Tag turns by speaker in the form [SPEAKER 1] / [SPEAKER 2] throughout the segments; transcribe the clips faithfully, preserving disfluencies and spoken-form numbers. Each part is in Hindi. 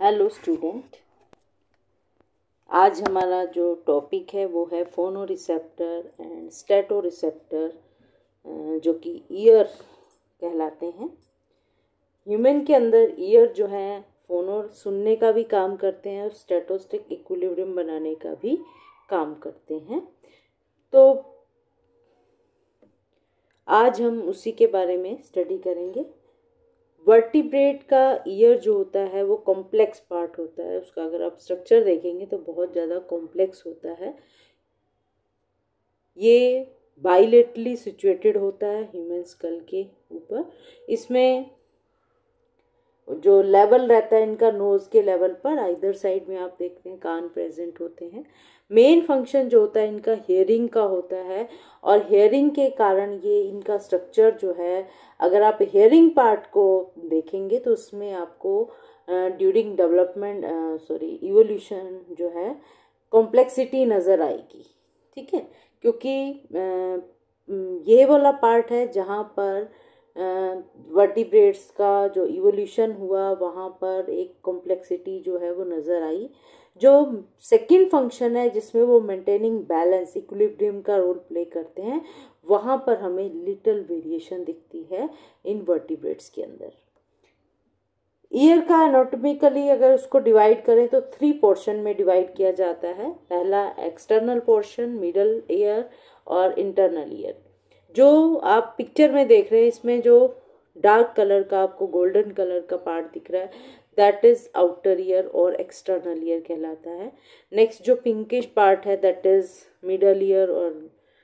[SPEAKER 1] हेलो स्टूडेंट, आज हमारा जो टॉपिक है वो है फोनो रिसेप्टर एंड स्टेटो रिसेप्टर, जो कि ईयर कहलाते हैं। ह्यूमन के अंदर ईयर जो है फोनो सुनने का भी काम करते हैं और स्टेटोस्टिक इक्विलिब्रियम बनाने का भी काम करते हैं। तो आज हम उसी के बारे में स्टडी करेंगे। वर्टिब्रेट का ईयर जो होता है वो कॉम्प्लेक्स पार्ट होता है। उसका अगर आप स्ट्रक्चर देखेंगे तो बहुत ज़्यादा कॉम्प्लेक्स होता है। ये बाइलेटरली सिचुएटेड होता है ह्यूमन स्कल के ऊपर। इसमें जो लेवल रहता है इनका नोज के लेवल पर, आइदर साइड में आप देखते हैं कान प्रेजेंट होते हैं। मेन फंक्शन जो होता है इनका हेयरिंग का होता है और हेयरिंग के कारण ये इनका स्ट्रक्चर जो है, अगर आप हेयरिंग पार्ट को देखेंगे तो उसमें आपको ड्यूरिंग डेवलपमेंट सॉरी इवोल्यूशन जो है कॉम्प्लेक्सिटी नज़र आएगी। ठीक है, क्योंकि uh, ये वाला पार्ट है जहाँ पर वर्टिब्रेट्स uh, का जो इवोल्यूशन हुआ वहाँ पर एक कॉम्प्लेक्सिटी जो है वो नज़र आई। जो सेकंड फंक्शन है जिसमें वो मेंटेनिंग बैलेंस इक्विलिब्रियम का रोल प्ले करते हैं, वहाँ पर हमें लिटिल वेरिएशन दिखती है इन वर्टिब्रेट्स के अंदर। ईयर का एनाटॉमिकली अगर उसको डिवाइड करें तो थ्री पोर्शन में डिवाइड किया जाता है। पहला एक्सटर्नल पोर्शन, मिडल ईयर और इंटरनल ईयर। जो आप पिक्चर में देख रहे हैं इसमें जो डार्क कलर का आपको गोल्डन कलर का पार्ट दिख रहा है, दैट इज आउटर ईयर और एक्सटर्नल ईयर कहलाता है। नेक्स्ट जो पिंकिश पार्ट है दैट इज मिडल ईयर और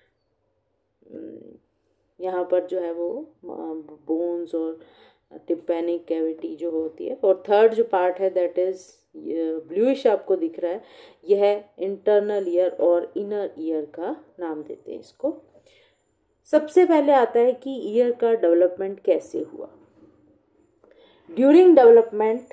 [SPEAKER 1] यहाँ पर जो है वो बोन्स और टिम्पैनिक कैविटी जो होती है। और थर्ड जो पार्ट है दैट इज ब्लूइश आपको दिख रहा है, यह इंटरनल ईयर और इनर ईयर का नाम देते हैं इसको। सबसे पहले आता है कि ईयर का डेवलपमेंट कैसे हुआ। ड्यूरिंग डेवलपमेंट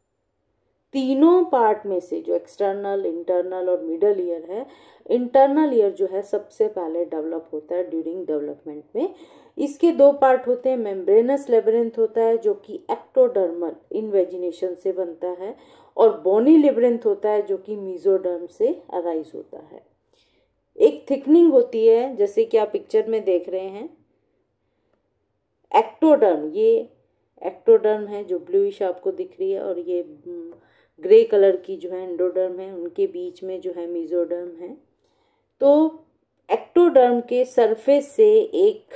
[SPEAKER 1] तीनों पार्ट में से जो एक्सटर्नल, इंटरनल और मिडल ईयर है, इंटरनल ईयर जो है सबसे पहले डेवलप होता है ड्यूरिंग डेवलपमेंट में। इसके दो पार्ट होते हैं। मेम्ब्रेनस लेबिरिंथ होता है जो कि एक्टोडर्मल इन्वेजिनेशन से बनता है, और बोनी लेबिरिंथ होता है जो कि मीजोडर्म से अराइज होता है। एक थिकनिंग होती है जैसे कि आप पिक्चर में देख रहे हैं। एक्टोडर्म, ये एक्टोडर्म है जो ब्लूइश आपको दिख रही है, और ये ग्रे कलर की जो है एंडोडर्म है, उनके बीच में जो है मीजोडर्म है। तो एक्टोडर्म के सरफेस से एक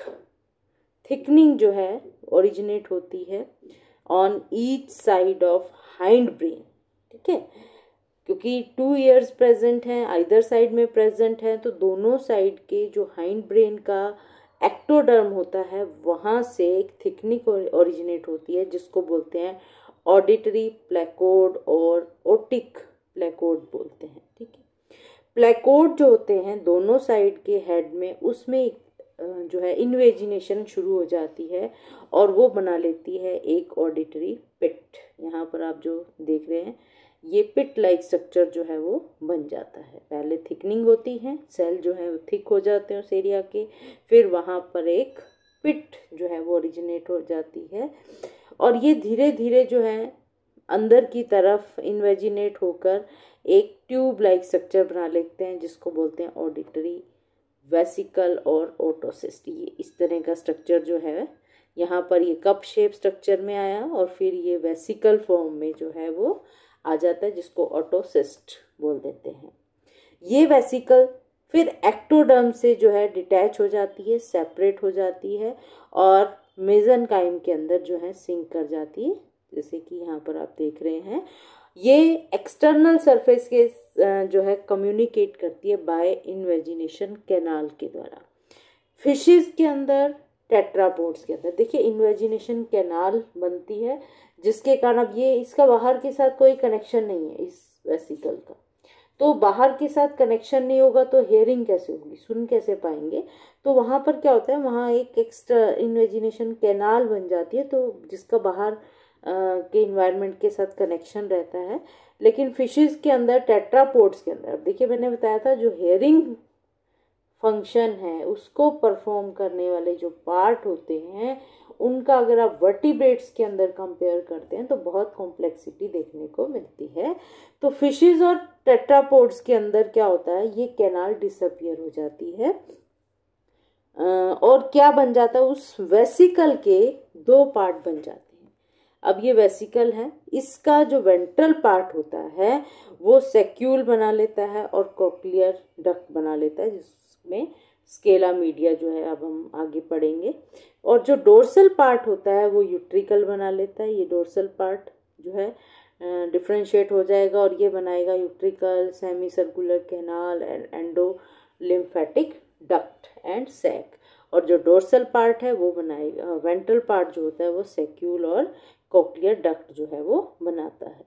[SPEAKER 1] थिकनिंग जो है ओरिजिनेट होती है on each side of hind brain. ठीक है, क्योंकि टू ईयर्स प्रेजेंट हैं, आइदर साइड में प्रेजेंट है, तो दोनों साइड के जो हाइंड ब्रेन का एक्टोडर्म होता है वहाँ से एक थिकनिंग ओरिजिनेट होती है जिसको बोलते हैं ऑडिटरी प्लेकोड और ओटिक प्लेकोड बोलते हैं। ठीक है, प्लेकोड जो होते हैं दोनों साइड के हेड में, उसमें जो है इन्वेजिनेशन शुरू हो जाती है और वो बना लेती है एक ऑडिटरी पिट। यहाँ पर आप जो देख रहे हैं ये पिट लाइक स्ट्रक्चर जो है वो बन जाता है। पहले थिकनिंग होती है, सेल जो है वो थिक हो जाते हैं उस एरिया के, फिर वहाँ पर एक पिट जो है वो ओरिजिनेट हो जाती है, और ये धीरे धीरे जो है अंदर की तरफ इन्वेजिनेट होकर एक ट्यूब लाइक स्ट्रक्चर बना लेते हैं जिसको बोलते हैं ऑडिटरी वेसिकल और ओटोसिस्ट। ये इस तरह का स्ट्रक्चर जो है यहाँ पर ये कप शेप स्ट्रक्चर में आया और फिर ये वेसिकल फॉर्म में जो है वो आ जाता है जिसको ऑटोसिस्ट बोल देते हैं। ये वेसिकल फिर एक्टोडर्म से जो है डिटैच हो जाती है, सेपरेट हो जाती है और मेसेनकाइम के अंदर जो है सिंक कर जाती है, जैसे कि यहाँ पर आप देख रहे हैं। ये एक्सटर्नल सरफेस के जो है कम्युनिकेट करती है बाय इन्वेजिनेशन कैनाल के द्वारा। फिशेस के अंदर, टेट्रापोड्स के अंदर देखिए इन्वेजिनेशन कैनाल बनती है जिसके कारण अब ये इसका बाहर के साथ कोई कनेक्शन नहीं है इस वेसिकल का, तो बाहर के साथ कनेक्शन नहीं होगा तो हेयरिंग कैसे होगी, सुन कैसे पाएंगे। तो वहाँ पर क्या होता है, वहाँ एक एक्स्ट्रा इन्वेजिनेशन कैनाल बन जाती है तो जिसका बाहर आ, के इन्वायरमेंट के साथ कनेक्शन रहता है। लेकिन फिशेस के अंदर, टेट्रापोड्स के अंदर, देखिए मैंने बताया था जो हेयरिंग फंक्शन है उसको परफॉर्म करने वाले जो पार्ट होते हैं उनका अगर आप वर्टिब्रेट्स के अंदर कंपेयर करते हैं तो बहुत कॉम्प्लेक्सिटी देखने को मिलती है। तो फिशेस और टेट्रापोड्स के अंदर क्या होता है, ये कैनाल डिसअपियर हो जाती है और क्या बन जाता है, उस वेसिकल के दो पार्ट बन जाते हैं। अब ये वेसिकल है, इसका जो वेंट्रल पार्ट होता है वो सेक्यूल बना लेता है और कोक्लियर डक्ट बना लेता है, जिसमें स्केला मीडिया जो है अब हम आगे पढ़ेंगे। और जो डोर्सल पार्ट होता है वो यूट्रिकल बना लेता है। ये डोर्सल पार्ट जो है डिफ्रेंशिएट हो जाएगा और ये बनाएगा utricle, semicircular canal and endolymphatic duct and sac. और जो डोर्सल पार्ट है वो बनाएगा, वेंट्रल पार्ट जो होता है वो सेक्यूल और कोक्लियर डक्ट जो है वो बनाता है।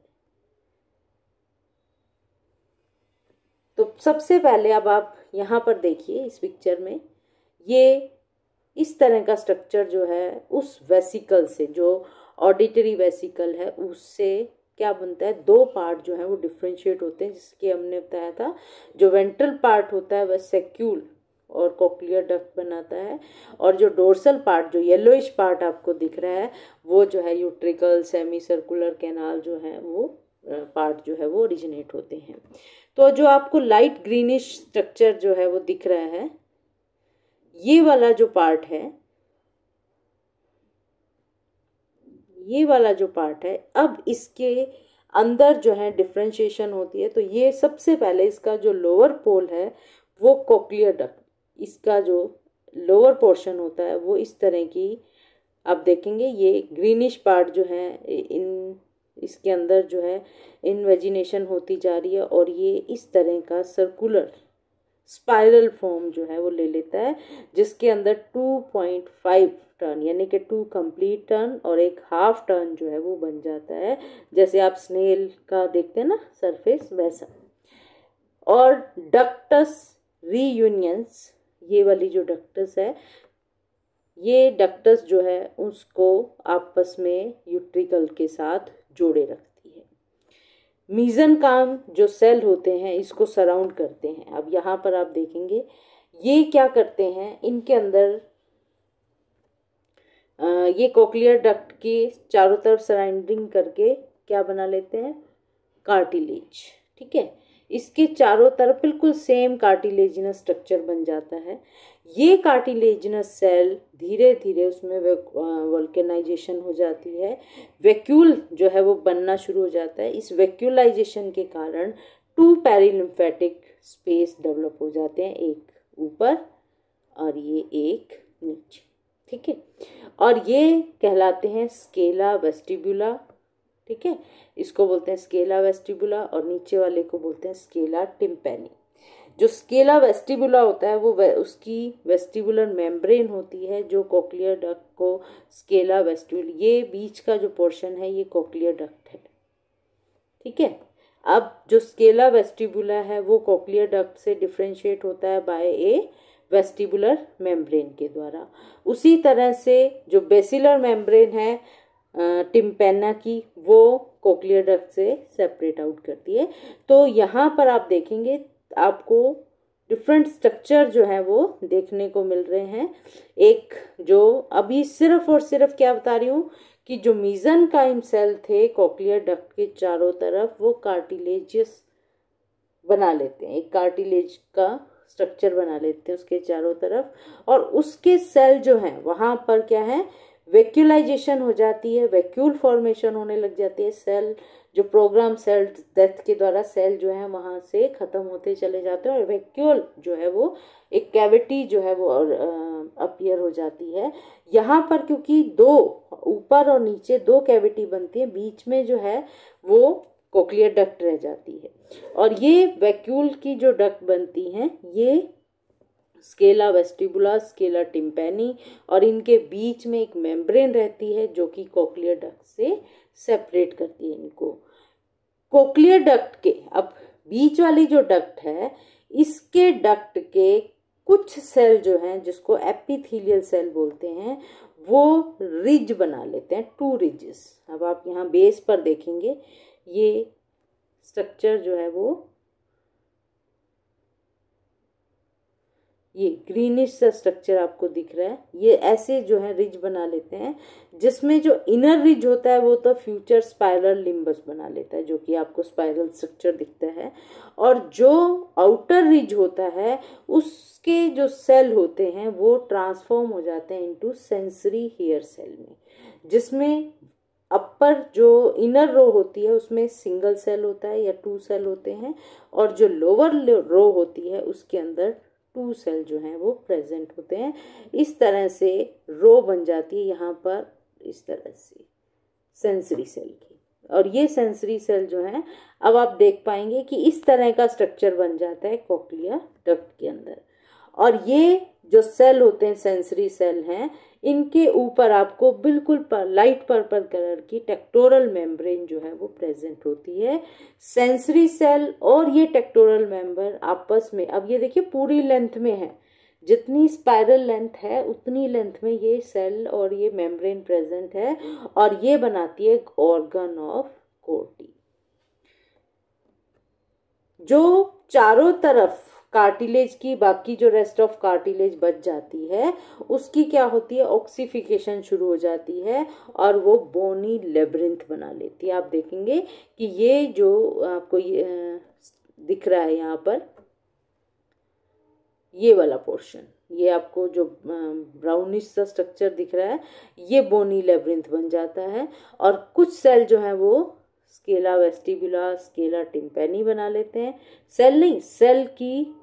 [SPEAKER 1] तो सबसे पहले अब आप यहाँ पर देखिए इस पिक्चर में, ये इस तरह का स्ट्रक्चर जो है उस वेसिकल से, जो ऑडिटरी वेसिकल है उससे क्या बनता है, दो पार्ट जो है वो डिफ्रेंशिएट होते हैं, जिसके हमने बताया था जो वेंट्रल पार्ट होता है वह सेक्यूल और कोक्लियर डक्ट बनाता है, और जो डोर्सल पार्ट, जो येलोइश पार्ट आपको दिख रहा है, वो जो है यूट्रिकल, सेमी सर्कुलर कैनाल जो है वो पार्ट जो है वो ओरिजिनेट होते हैं। तो जो आपको लाइट ग्रीनिश स्ट्रक्चर जो है वो दिख रहा है, ये वाला जो पार्ट है, ये वाला जो पार्ट है, अब इसके अंदर जो है डिफ्रेंशिएशन होती है। तो ये सबसे पहले इसका जो लोअर पोल है वो कोक्लियर डक्ट, इसका जो लोअर पोर्शन होता है वो इस तरह की आप देखेंगे, ये ग्रीनिश पार्ट जो है इन इसके अंदर जो है इन्वेजिनेशन होती जा रही है और ये इस तरह का सर्कुलर स्पाइरल फॉर्म जो है वो ले लेता है, जिसके अंदर टू पॉइंट फाइव टर्न यानी कि टू कंप्लीट टर्न और एक हाफ टर्न जो है वो बन जाता है, जैसे आप स्नेल का देखते हैं ना सरफेस वैसा। और डक्टस रीयूनियंस, ये वाली जो डक्टस है, ये डक्टस जो है उसको आपस में यूट्रिकल के साथ जोड़े रखती है। मीजनकाम जो सेल होते हैं इसको सराउंड करते हैं। अब यहाँ पर आप देखेंगे ये क्या करते हैं, इनके अंदर आ, ये कोक्लियर डक्ट की चारों तरफ सराउंडिंग करके क्या बना लेते हैं, कार्टिलेज। ठीक है, इसके चारों तरफ बिल्कुल सेम कार्टिलेजिनस स्ट्रक्चर बन जाता है। ये कार्टिलेजिनस सेल धीरे धीरे उसमें वल्केनाइजेशन हो जाती है, वैक्यूल जो है वो बनना शुरू हो जाता है। इस वैक्यूलाइजेशन के कारण टू पेरिलिम्फेटिक स्पेस डेवलप हो जाते हैं, एक ऊपर और ये एक नीचे। ठीक है, और ये कहलाते हैं स्केला वेस्टिबुला। ठीक है, इसको बोलते हैं स्केला वेस्टिबुला और नीचे वाले को बोलते हैं स्केला टिम्पैनी। जो स्केला वेस्टिबुला होता है वो वे, उसकी वेस्टिबुलर मेम्ब्रेन होती है जो कोक्लियर डक्ट को स्केला वेस्टिबुल, ये बीच का जो पोर्शन है ये कोक्लियर डक्ट है। ठीक है, अब जो स्केला वेस्टिबुला है वो कोक्लियर डक्ट से डिफ्रेंशिएट होता है बाय ए वेस्टिबुलर मेम्ब्रेन के द्वारा। उसी तरह से जो बेसिलर मेम्ब्रेन है टिम्पेना की, वो कोक्लियर डक्ट से सेपरेट आउट करती है। तो यहाँ पर आप देखेंगे आपको डिफरेंट स्ट्रक्चर जो है वो देखने को मिल रहे हैं। एक जो अभी सिर्फ और सिर्फ क्या बता रही हूँ कि जो मीजनकाइम सेल थे कोक्लियर डक्ट के चारों तरफ, वो कार्टिलेजियस बना लेते हैं, एक कार्टिलेज का स्ट्रक्चर बना लेते हैं उसके चारों तरफ, और उसके सेल जो हैं वहाँ पर क्या है, वैक्यूलाइजेशन हो जाती है, वैक्यूल फॉर्मेशन होने लग जाती है। सेल जो प्रोग्राम सेल डेथ के द्वारा सेल जो है वहाँ से ख़त्म होते चले जाते हैं और वैक्यूल जो है वो एक कैविटी जो है वो अपीयर हो जाती है। यहाँ पर क्योंकि दो ऊपर और नीचे दो कैविटी बनती है, बीच में जो है वो कोक्लियर डक्ट रह जाती है, और ये वैक्यूल की जो डक्ट बनती हैं ये स्केला वेस्टिबुला, स्केला टिम्पैनी, और इनके बीच में एक मेम्ब्रेन रहती है जो कि कोक्लियर डक्ट से सेपरेट करती है इनको। कोक्लियर डक्ट के अब बीच वाली जो डक्ट है, इसके डक्ट के कुछ सेल जो हैं जिसको एपिथेलियल सेल बोलते हैं, वो रिज बना लेते हैं, टू रिजेस। अब आप यहाँ बेस पर देखेंगे ये स्ट्रक्चर जो है वो ये ग्रीनिश सा स्ट्रक्चर आपको दिख रहा है, ये ऐसे जो है रिज बना लेते हैं, जिसमें जो इनर रिज होता है वो तो फ्यूचर स्पाइरल लिम्बस बना लेता है, जो कि आपको स्पाइरल स्ट्रक्चर दिखता है। और जो आउटर रिज होता है उसके जो सेल होते हैं वो ट्रांसफॉर्म हो जाते हैं इनटू सेंसरी हेयर सेल में, जिसमें अपर जो इनर रो होती है उसमें सिंगल सेल होता है या टू सेल होते हैं, और जो लोअर रो होती है उसके अंदर टू सेल जो हैं वो प्रेजेंट होते हैं। इस तरह से रो बन जाती है यहाँ पर इस तरह से सेंसरी सेल की, और ये सेंसरी सेल जो है अब आप देख पाएंगे कि इस तरह का स्ट्रक्चर बन जाता है कोक्लियर डक्ट के अंदर। और ये जो सेल होते हैं सेंसरी सेल हैं, इनके ऊपर आपको बिल्कुल पर, लाइट पर्पल कलर की टेक्टोरल मेम्ब्रेन जो है वो प्रेजेंट होती है। सेंसरी सेल और ये टेक्टोरल मेम्बर आपस में, अब ये देखिए पूरी लेंथ में है, जितनी स्पाइरल लेंथ है उतनी लेंथ में ये सेल और ये मेम्ब्रेन प्रेजेंट है, और ये बनाती है एक ऑर्गन ऑफ कोर्टी। जो चारों तरफ कार्टिलेज की, बाकी जो रेस्ट ऑफ कार्टिलेज बच जाती है उसकी क्या होती है, ऑक्सीफिकेशन शुरू हो जाती है और वो बोनी लेब्रिंथ बना लेती है। आप देखेंगे कि ये जो आपको ये दिख रहा है यहाँ पर, ये वाला पोर्शन, ये आपको जो ब्राउनिश सा स्ट्रक्चर दिख रहा है, ये बोनी लेब्रिंथ बन जाता है। और कुछ सेल जो है वो स्केला वेस्टिबुला, स्केला टिम्पैनी बना लेते हैं। सेल नहीं, सेल की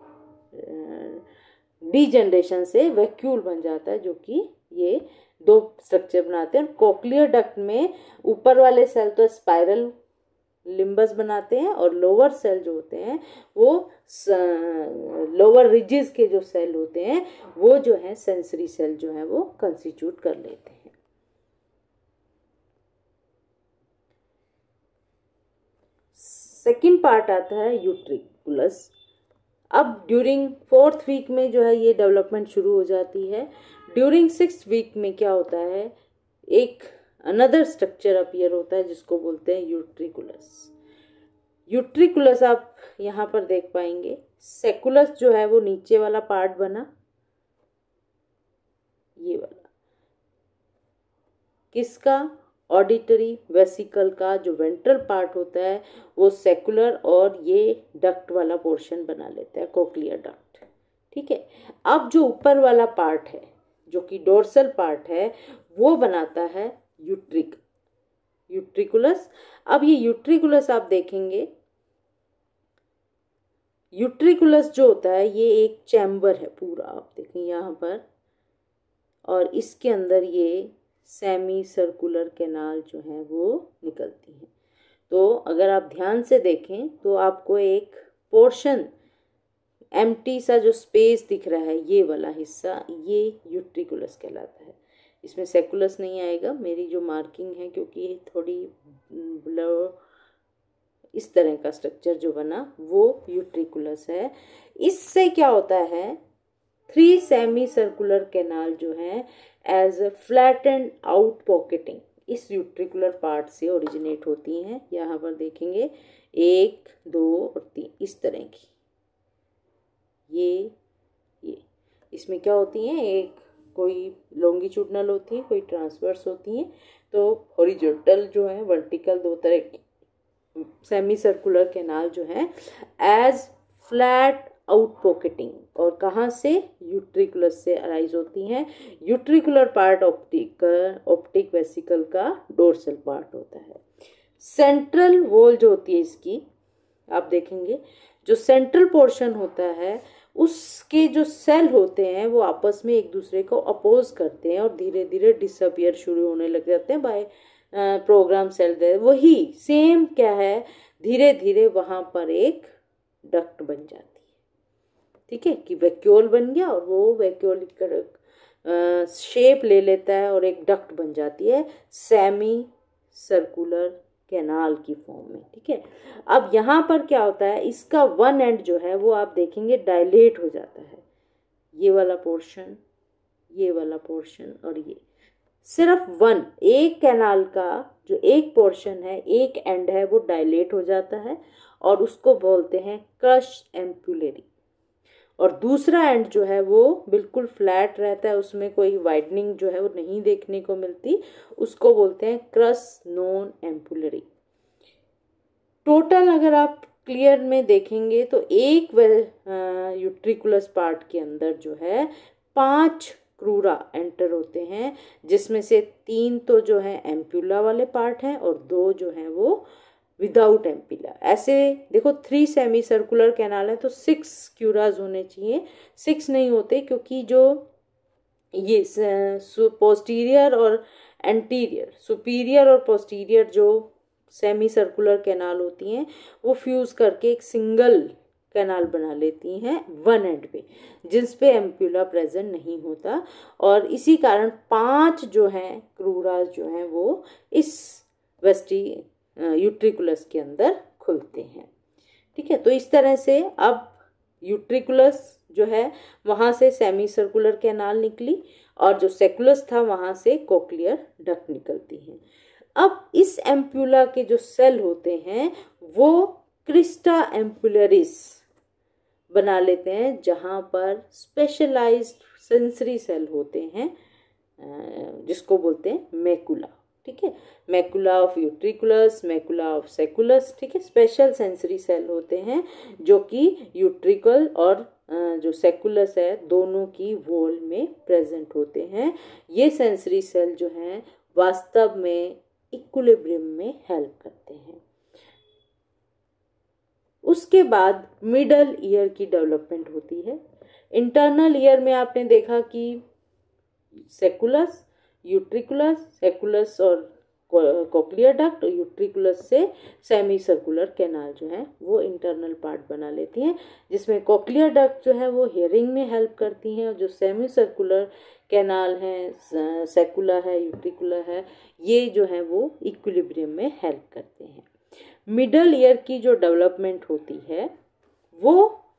[SPEAKER 1] डीजनरेशन से वैक्यूल बन जाता है, जो कि ये दो स्ट्रक्चर बनाते हैं। कोक्लियर डक्ट में ऊपर वाले सेल तो स्पाइरल लिम्बस बनाते हैं, और लोअर सेल जो होते हैं वो लोअर रिजेस के जो सेल होते हैं वो जो है सेंसरी सेल जो है वो कंस्टिट्यूट कर लेते हैं। सेकेंड पार्ट आता है यूट्रिकुलस। अब ड्यूरिंग फोर्थ वीक में जो है ये डेवलपमेंट शुरू हो जाती है। ड्यूरिंग सिक्स्थ वीक में क्या होता है, एक अनदर स्ट्रक्चर अपीयर होता है जिसको बोलते हैं यूट्रिकुलस। यूट्रिकुलस आप यहाँ पर देख पाएंगे, सेकुलस जो है वो नीचे वाला पार्ट बना, ये वाला किसका, ऑडिटरी वेसिकल का जो वेंट्रल पार्ट होता है वो सेकुलर, और ये डक्ट वाला पोर्शन बना लेता है कोक्लियर डक्ट। ठीक है, अब जो ऊपर वाला पार्ट है जो कि डोर्सल पार्ट है वो बनाता है यूट्रिक यूट्रिकुलस। अब ये यूट्रिकुलस आप देखेंगे, यूट्रिकुलस जो होता है ये एक चैम्बर है पूरा, आप देखें यहाँ पर, और इसके अंदर ये सेमी सर्कुलर कैनाल जो है वो निकलती हैं। तो अगर आप ध्यान से देखें तो आपको एक पोर्शन एम्प्टी सा जो स्पेस दिख रहा है, ये वाला हिस्सा, ये यूट्रिकुलस कहलाता है। इसमें सेकुलस नहीं आएगा, मेरी जो मार्किंग है क्योंकि थोड़ी ब्लर, इस तरह का स्ट्रक्चर जो बना वो यूट्रिकुलस है। इससे क्या होता है, थ्री सेमी सर्कुलर कैनाल जो है as a flattened out pocketing इस यूट्रिकुलर पार्ट से ओरिजिनेट होती हैं। यहाँ पर देखेंगे एक, दो और तीन, इस तरह की ये ये इसमें क्या होती हैं, एक कोई लॉन्गिट्यूडनल होती है, कोई ट्रांसवर्स होती हैं। तो हॉरिजॉन्टल जो है, वर्टिकल, दो तरह की सेमी सर्कुलर कैनाल जो है एज फ्लैट आउट पॉकेटिंग, और कहाँ से, यूट्रिकुलस से अराइज होती हैं। Utricular part optic optic vesicle का डोर्सल पार्ट होता है। सेंट्रल वॉल जो होती है इसकी, आप देखेंगे जो सेंट्रल पोर्शन होता है उसके जो सेल होते हैं वो आपस में एक दूसरे को अपोज करते हैं और धीरे धीरे डिसअपियर शुरू होने लग जाते हैं बाय प्रोग्राम सेल। वही सेम क्या है, धीरे धीरे वहाँ पर एक डक्ट बन जाती है। ठीक है, कि वैक्यूल बन गया और वो वैक्यूल शेप ले लेता है और एक डक्ट बन जाती है सेमी सर्कुलर कैनाल की फॉर्म में। ठीक है, अब यहाँ पर क्या होता है, इसका वन एंड जो है वो आप देखेंगे डायलेट हो जाता है, ये वाला पोर्शन, ये वाला पोर्शन, और ये सिर्फ वन, एक कैनाल का जो एक पोर्शन है, एक एंड है, वो डायलेट हो जाता है और उसको बोलते हैं क्रश एम्पुलरी। और दूसरा एंड जो है वो बिल्कुल फ्लैट रहता है, उसमें कोई वाइडनिंग जो है वो नहीं देखने को मिलती, उसको बोलते हैं क्रस नॉन एम्पुलरी। टोटल अगर आप क्लियर में देखेंगे तो एक यूट्रिकुलस पार्ट के अंदर जो है पांच क्रूरा एंटर होते हैं, जिसमें से तीन तो जो है एम्पुला वाले पार्ट हैं और दो जो हैं वो विदाउट एम्पुला। ऐसे देखो थ्री सेमी सर्कुलर कैनाल है तो सिक्स क्यूराज होने चाहिए, सिक्स नहीं होते क्योंकि जो ये पोस्टीरियर और एंटीरियर, सुपीरियर और पोस्टीरियर जो सेमी सर्कुलर कैनाल होती हैं वो फ्यूज करके एक सिंगल कैनाल बना लेती हैं वन एंड पे, जिस पे एम्पुला प्रेजेंट नहीं होता, और इसी कारण पांच जो हैं क्रूरास जो हैं वो इस वेस्टी यूट्रिकुलस के अंदर खुलते हैं। ठीक है, तो इस तरह से अब यूट्रिकुलस जो है वहाँ से सेमी सर्कुलर कैनाल निकली और जो सेकुलस था वहाँ से कोक्लियर डक्ट निकलती हैं। अब इस एम्पुला के जो सेल होते हैं वो क्रिस्टा एम्पुलरिस बना लेते हैं, जहाँ पर स्पेशलाइज्ड सेंसरी सेल होते हैं जिसको बोलते हैं मैकुला। ठीक है, macula of utriculus, macula of sacculus. ठीक है, स्पेशल सेंसरी सेल होते हैं जो कि यूट्रिकल और जो सेकुलस है दोनों की वॉल में प्रेजेंट होते हैं। ये सेंसरी सेल जो हैं वास्तव में इक्विलिब्रियम में हेल्प करते हैं। उसके बाद मिडल ईयर की डेवलपमेंट होती है। इंटरनल ईयर में आपने देखा कि सेकुलस, यूट्रिकुलस, सेकुलस और कोक्लियर डक्ट, यूट्रिकुलस से सेमी सर्कुलर कैनाल जो है वो इंटरनल पार्ट बना लेती हैं, जिसमें कोक्लियर डक्ट जो है वो हियरिंग में हेल्प करती हैं, और जो सेमी सर्कुलर कैनाल है, सेकुला है, यूट्रिकुला है, ये जो है वो इक्विलिब्रियम में हेल्प करते हैं। मिडल ईयर की जो डेवलपमेंट होती है वो,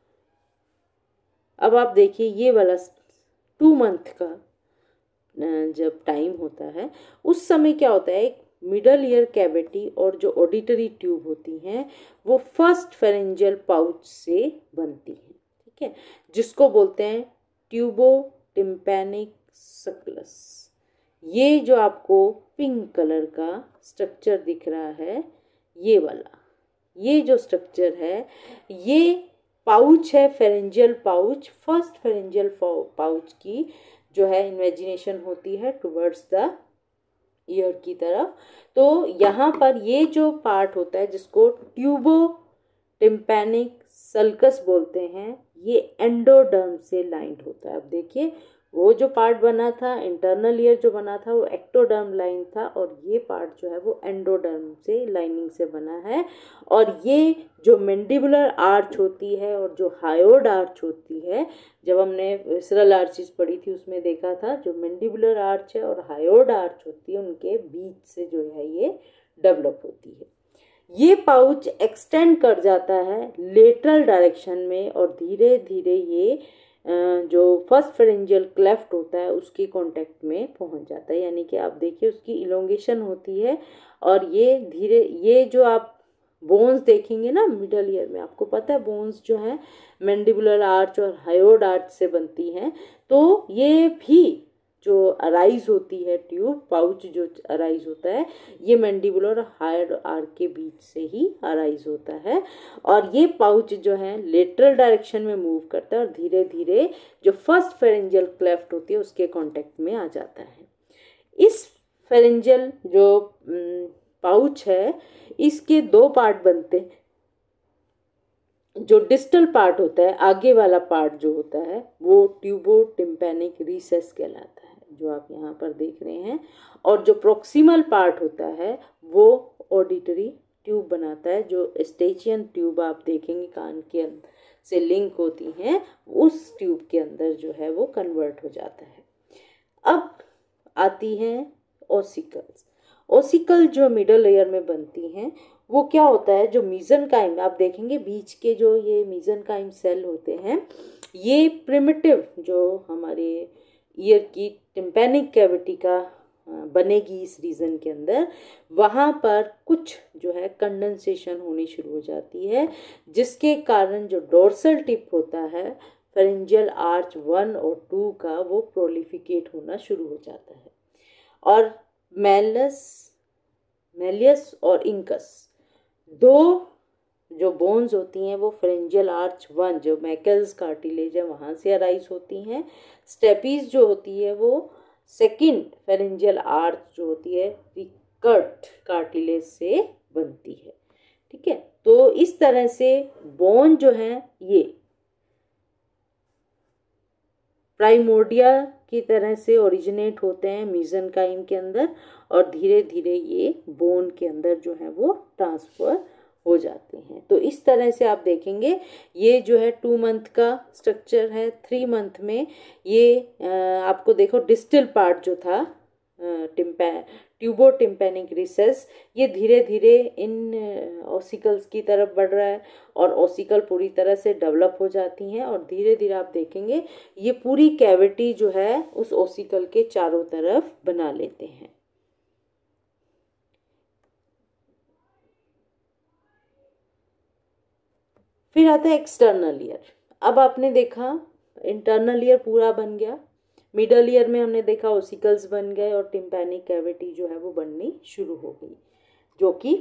[SPEAKER 1] अब आप देखिए ये वाला टू मंथ का जब टाइम होता है उस समय क्या होता है, एक मिडल ईयर कैविटी और जो ऑडिटरी ट्यूब होती हैं वो फर्स्ट फेरेंजियल पाउच से बनती हैं। ठीक है, जिसको बोलते हैं ट्यूबो टिम्पैनिक सक्लस। ये जो आपको पिंक कलर का स्ट्रक्चर दिख रहा है, ये वाला, ये जो स्ट्रक्चर है ये पाउच है, pharyngeal pouch. First pharyngeal pouch की जो है इन्वेजिनेशन होती है टुवर्ड्स द ईयर की तरफ। तो यहाँ पर ये जो पार्ट होता है जिसको ट्यूबो टिम्पैनिक सल्कस बोलते हैं, ये एंडोडर्म से लाइंड होता है। अब देखिए वो जो पार्ट बना था, इंटरनल ईयर जो बना था वो एक्टोडर्म लाइन था, और ये पार्ट जो है वो एंडोडर्म से लाइनिंग से बना है। और ये जो मैंडिबुलर आर्च होती है और जो हायोड आर्च होती है, जब हमने विसरल आर्चिस पढ़ी थी उसमें देखा था, जो मैंडिबुलर आर्च है और हायोड आर्च होती है उनके बीच से जो है ये डेवलप होती है। ये पाउच एक्सटेंड कर जाता है लेटरल डायरेक्शन में और धीरे धीरे ये जो फर्स्ट फेरेंजियल क्लेफ्ट होता है उसके कांटेक्ट में पहुंच जाता है, यानी कि आप देखिए उसकी इलोंगेशन होती है। और ये धीरे, ये जो आप बोन्स देखेंगे ना मिडल ईयर में, आपको पता है बोन्स जो है मैंडिबुलर आर्च और हायोड आर्च से बनती हैं, तो ये भी जो अराइज होती है ट्यूब पाउच जो अराइज होता है ये मैंडिबुलर और हायोड आर्च के बीच से ही अराइज होता है। और ये पाउच जो है लेटरल डायरेक्शन में मूव करता है और धीरे धीरे जो फर्स्ट फेरेंजियल क्लेफ्ट होती है उसके कांटेक्ट में आ जाता है। इस फेरेंजियल जो पाउच है इसके दो पार्ट बनते हैं। जो डिस्टल पार्ट होता है, आगे वाला पार्ट जो होता है वो ट्यूबो टिम्पैनिक रिसेस कहलाता है, जो आप यहाँ पर देख रहे हैं। और जो प्रोक्सिमल पार्ट होता है वो ऑडिटरी ट्यूब बनाता है, जो एस्टेचियन ट्यूब आप देखेंगे कान के अंदर से लिंक होती हैं, उस ट्यूब के अंदर जो है वो कन्वर्ट हो जाता है। अब आती हैं ओसिकल्स। ओसिकल जो मिडल लेयर में बनती हैं वो क्या होता है, जो मीजनकाइम आप देखेंगे बीच के जो ये मीजनकाइम सेल होते हैं, ये प्रिमिटिव जो हमारे ईयर की टिम्पैनिक कैविटी का बनेगी इस रीजन के अंदर, वहाँ पर कुछ जो है कंडेंसेशन होनी शुरू हो जाती है, जिसके कारण जो डोर्सल टिप होता है फेरेंजियल आर्च वन और टू का वो प्रोलिफिकेट होना शुरू हो जाता है। और मैलस मैलियस और इंकस दो जो बोन्स होती हैं वो फेरेंजियल आर्च वन जो मैकल्स कार्टिलेज है वहाँ से अराइज होती हैं। स्टेपीज जो होती है वो सेकंड फेरेंजियल आर्च जो होती है रिकर्ट कार्टिलेज से बनती है। ठीक है, तो इस तरह से बोन जो है ये प्राइमोर्डिया की तरह से ओरिजिनेट होते हैं मीजनकाइम के अंदर और धीरे धीरे ये बोन के अंदर जो है वो ट्रांसफर हो जाते हैं। तो इस तरह से आप देखेंगे ये जो है टू मंथ का स्ट्रक्चर है। थ्री मंथ में ये आपको देखो डिस्टल पार्ट जो था टिम्पै ट्यूबो टिम्पैनिक रिसेस ये धीरे धीरे इन ओसिकल्स की तरफ बढ़ रहा है और ओसिकल पूरी तरह से डेवलप हो जाती हैं और धीरे धीरे आप देखेंगे ये पूरी कैविटी जो है उस ओसिकल के चारों तरफ बना लेते हैं। फिर आता है एक्सटर्नल ईयर। अब आपने देखा इंटरनल ईयर पूरा बन गया, मिडल ईयर में हमने देखा ओसिकल्स बन गए और टिम्पैनिक कैविटी जो है वो बननी शुरू हो गई, जो कि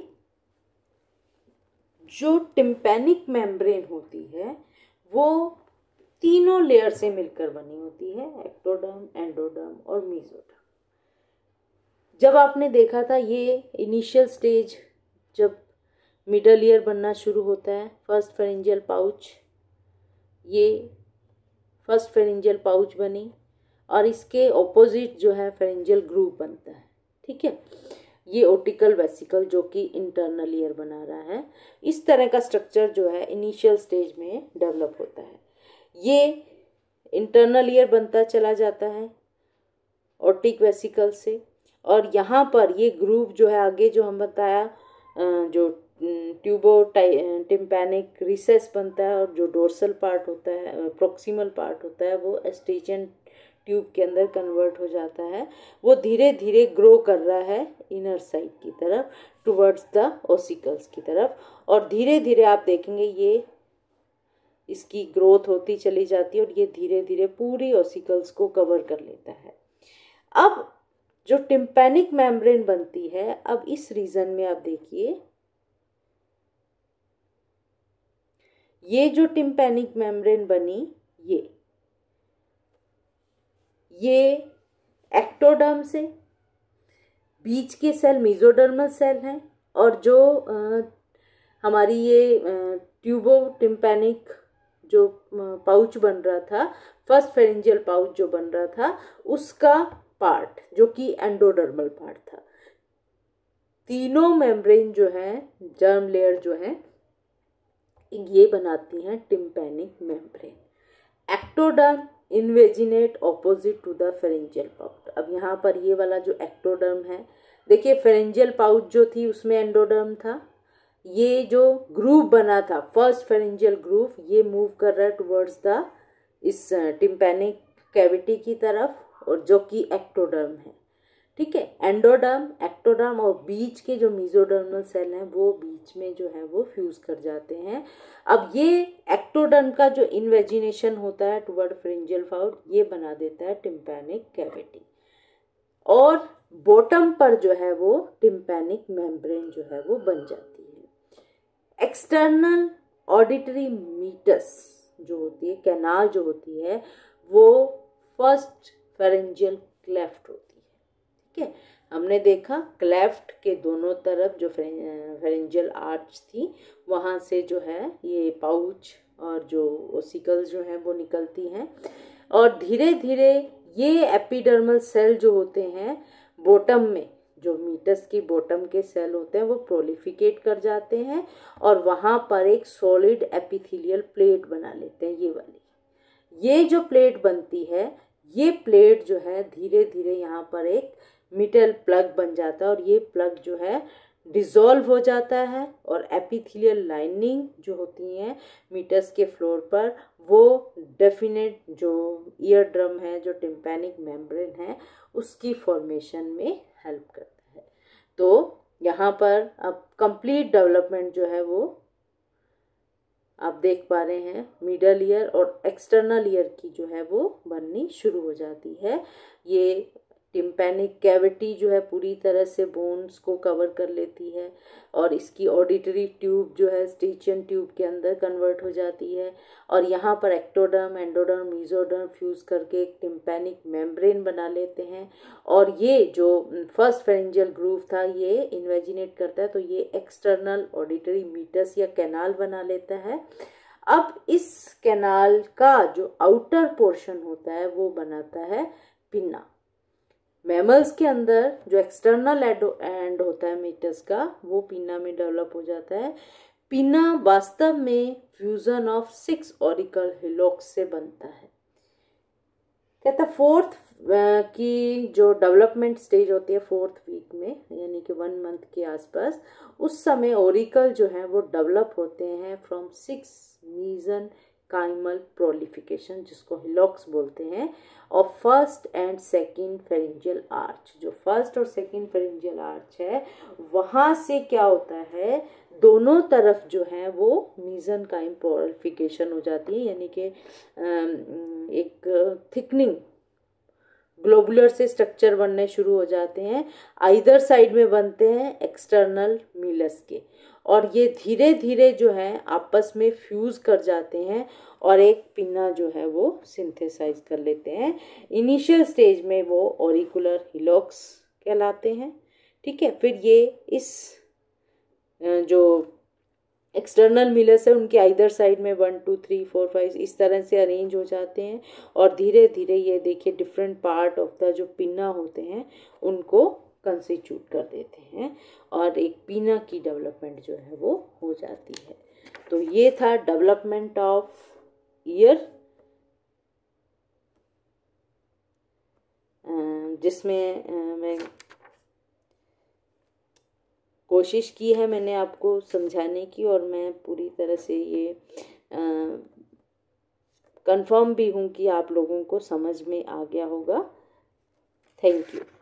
[SPEAKER 1] जो टिम्पैनिक मेम्ब्रेन होती है वो तीनों लेयर से मिलकर बनी होती है, एक्टोडर्म, एंडोडर्म और मेसोडर्म। जब आपने देखा था ये इनिशियल स्टेज जब मिडल ईयर बनना शुरू होता है, फर्स्ट फेरेंजियल पाउच, ये फर्स्ट फेरेंजियल पाउच बनी और इसके ऑपोजिट जो है फेरेंजियल ग्रूव बनता है। ठीक है, ये ओटिकल वेसिकल जो कि इंटरनल ईयर बना रहा है। इस तरह का स्ट्रक्चर जो है इनिशियल स्टेज में डेवलप होता है। ये इंटरनल ईयर बनता चला जाता है ओटिक वेसिकल से और यहाँ पर ये ग्रूव जो है आगे जो हम बताया जो ट्यूबो टिम्पैनिक रिसेस बनता है और जो डोर्सल पार्ट होता है प्रोक्सिमल पार्ट होता है वो एस्टेचन ट्यूब के अंदर कन्वर्ट हो जाता है। वो धीरे धीरे ग्रो कर रहा है इनर साइड की तरफ टुवर्ड्स द ओसिकल्स की तरफ और धीरे धीरे आप देखेंगे ये इसकी ग्रोथ होती चली जाती है और ये धीरे धीरे पूरी ओसिकल्स को कवर कर लेता है। अब जो टिम्पैनिक मेम्ब्रेन बनती है, अब इस रीजन में आप देखिए ये जो टिम्पैनिक मेम्ब्रेन बनी ये ये एक्टोडर्म से, बीच के सेल मेसोडर्मल सेल हैं और जो आ, हमारी ये ट्यूबो टिम्पैनिक जो पाउच बन रहा था, फर्स्ट फेरेंजियल पाउच जो बन रहा था उसका पार्ट जो कि एंडोडर्मल पार्ट था। तीनों मेम्ब्रेन जो है जर्म लेयर जो है ये बनाती हैं tympanic membrane. Ectoderm invaginate opposite to the pharyngeal pouch. अब यहाँ पर ये वाला जो एक्टोडर्म है देखिए फेरेंजियल पाउच जो थी उसमें एंडोडर्म था, ये जो ग्रूव बना था फर्स्ट फेरेंजियल ग्रूव ये मूव कर रहा है टुवर्ड्स द इस टिम्पैनिक कैविटी की तरफ और जो कि एक्टोडर्म है। ठीक है, एंडोडर्म, एक्टोडर्म और बीच के जो मेसोडर्मल सेल हैं वो बीच में जो है वो फ्यूज कर जाते हैं। अब ये एक्टोडर्म का जो इन्वेजिनेशन होता है टुवर्ड फेरेंजियल पाउच ये बना देता है टिम्पैनिक कैविटी और बॉटम पर जो है वो टिम्पैनिक मेम्ब्रेन जो है वो बन जाती है। एक्सटर्नल ऑडिटरी मीटस जो होती है, कैनाल जो होती है वो फर्स्ट फेरेंजियल क्लेफ्ट होती है। ठीक है, हमने देखा क्लेफ्ट के दोनों तरफ जो फेरेंजियल आर्च थी वहाँ से जो है ये पाउच और जो ओसिकल्स जो हैं वो निकलती हैं और धीरे धीरे ये एपिडर्मल सेल जो होते हैं बॉटम में जो मीटस की बॉटम के सेल होते हैं वो प्रोलिफिकेट कर जाते हैं और वहाँ पर एक सॉलिड एपिथेलियल प्लेट बना लेते हैं। ये वाली ये जो प्लेट बनती है ये प्लेट जो है धीरे धीरे यहाँ पर एक मेटल प्लग बन जाता है और ये प्लग जो है डिसॉल्व हो जाता है और एपिथेलियल लाइनिंग जो होती हैं मीटस के फ्लोर पर वो डेफिनेट जो ईयर ड्रम है जो टिम्पैनिक मेम्ब्रेन है उसकी फॉर्मेशन में हेल्प करता है। तो यहाँ पर अब कंप्लीट डेवलपमेंट जो है वो आप देख पा रहे हैं मिडल ईयर और एक्सटर्नल ईयर की जो है वो बननी शुरू हो जाती है। ये टिम्पैनिक कैविटी जो है पूरी तरह से बोन्स को कवर कर लेती है और इसकी ऑडिटरी ट्यूब जो है स्टिचियन ट्यूब के अंदर कन्वर्ट हो जाती है और यहाँ पर एक्टोडर्म, एंडोडर्म, मीजोडर्म फ्यूज करके एक टिम्पैनिक मेम्ब्रेन बना लेते हैं और ये जो फर्स्ट फेरेंजियल ग्रूव था ये इन्वेजिनेट करता है तो ये एक्सटर्नल ऑडिटरी मीटस या कैनाल बना लेता है। अब इस कैनाल का जो आउटर पोर्शन होता है वो बनाता है पिन्ना। मैमल्स के अंदर जो एक्सटर्नल एंड होता है मीटस का वो पिन्ना में डेवलप हो जाता है। पिन्ना वास्तव में fusion of six auricle hillocks से बनता है। कहता फोर्थ की जो डेवलपमेंट स्टेज होती है फोर्थ वीक में यानी कि वन मंथ के आसपास, उस समय ओरिकल जो है वो डेवलप होते हैं from six mesenchymal proliferation जिसको हिलॉक्स बोलते हैं और first and second pharyngeal arch. जो फर्स्ट और सेकंड फेरेंजियल आर्च है वहाँ से क्या होता है दोनों तरफ जो है वो मीजन काइम प्रोलिफिकेशन हो जाती है यानी कि एक थिकनिंग ग्लोबुलर से स्ट्रक्चर बनने शुरू हो जाते हैं। आइदर साइड में बनते हैं एक्सटर्नल मीलस के और ये धीरे धीरे जो है आपस में फ्यूज कर जाते हैं और एक पिन्ना जो है वो सिंथेसाइज कर लेते हैं। इनिशियल स्टेज में वो ऑरिकुलर हिलॉक्स कहलाते हैं। ठीक है, फिर ये इस जो एक्सटर्नल मिलर्स है उनके आइदर साइड में one two three four five इस तरह से अरेंज हो जाते हैं और धीरे धीरे ये देखिए डिफरेंट पार्ट ऑफ द जो पिन्ना होते हैं उनको कंस्टिट्यूट कर देते हैं और एक पिन्ना की डेवलपमेंट जो है वो हो जाती है। तो ये था डेवलपमेंट ऑफ ईयर जिसमें मैं कोशिश की है मैंने आपको समझाने की और मैं पूरी तरह से ये कंफर्म भी हूँ कि आप लोगों को समझ में आ गया होगा। Thank you.